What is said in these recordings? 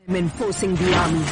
Enforcing the army.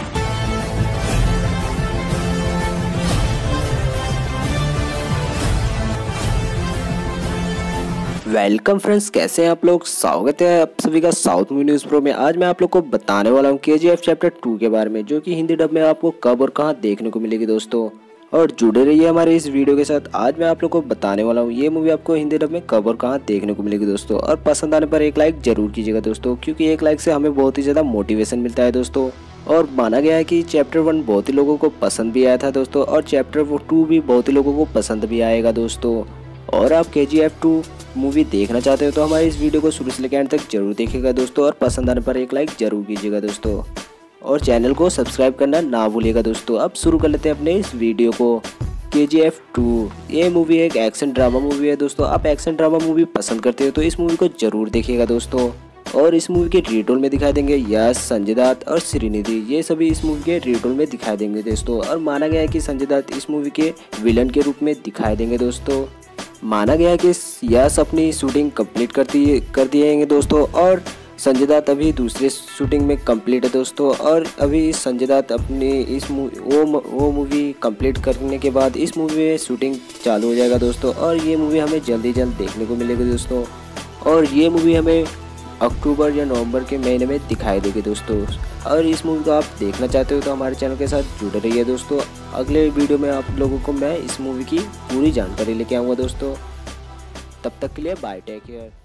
Welcome friends, कैसे हैं आप लोग। स्वागत है आप सभी का साउथ मूवी न्यूज़ प्रो में। आज मैं आप लोग को बताने वाला हूं केजीएफ चैप्टर 2 के बारे में, जो कि हिंदी डब में आपको कब और कहां देखने को मिलेगी दोस्तों। और जुड़े रहिए हमारे इस वीडियो के साथ। आज मैं आप लोग को बताने वाला हूं ये मूवी आपको हिंदी डब में कब और कहां देखने को मिलेगी दोस्तों। और पसंद आने पर एक लाइक जरूर कीजिएगा दोस्तों, क्योंकि एक लाइक से हमें बहुत ही ज़्यादा मोटिवेशन मिलता है दोस्तों। और माना गया है कि चैप्टर 1 बहुत ही लोगों को पसंद भी आया था दोस्तों, और चैप्टर 2 भी बहुत ही लोगों को पसंद भी आएगा दोस्तों। और आप KGF 2 मूवी देखना चाहते हो तो हमारे इस वीडियो को शुरू से लेकर एंड तक जरूर देखिएगा दोस्तों, और पसंद आने पर एक लाइक जरूर कीजिएगा दोस्तों, और चैनल को सब्सक्राइब करना ना भूलिएगा दोस्तों। अब शुरू कर लेते हैं अपने इस वीडियो को। KGF 2 ये मूवी एक एक्शन ड्रामा मूवी है दोस्तों। आप एक्शन ड्रामा मूवी पसंद करते हो तो इस मूवी को जरूर देखिएगा दोस्तों। और इस मूवी के लीड रोल में दिखाई देंगे यश, संजय दत्त और श्रीनिधि। ये सभी इस मूवी के लीड रोल में दिखाई देंगे दोस्तों। और माना गया है कि संजय दत्त इस मूवी के विलन के रूप में दिखाई देंगे दोस्तों। माना गया है कि यश अपनी शूटिंग कंप्लीट कर दिएंगे दोस्तों, और संजय दत्त अभी दूसरे शूटिंग में कंप्लीट है दोस्तों। और अभी संजय दत्त अपनी इस वो मूवी कंप्लीट करने के बाद इस मूवी में शूटिंग चालू हो जाएगा दोस्तों। और ये मूवी हमें जल्द ही जल्द देखने को मिलेगी दोस्तों। और ये मूवी हमें अक्टूबर या नवंबर के महीने में दिखाई देगी दोस्तों। और इस मूवी को आप देखना चाहते हो तो हमारे चैनल के साथ जुड़े रहिए दोस्तों। अगले वीडियो में आप लोगों को मैं इस मूवी की पूरी जानकारी लेके आऊँगा दोस्तों। तब तक के लिए बाय, टेक केयर।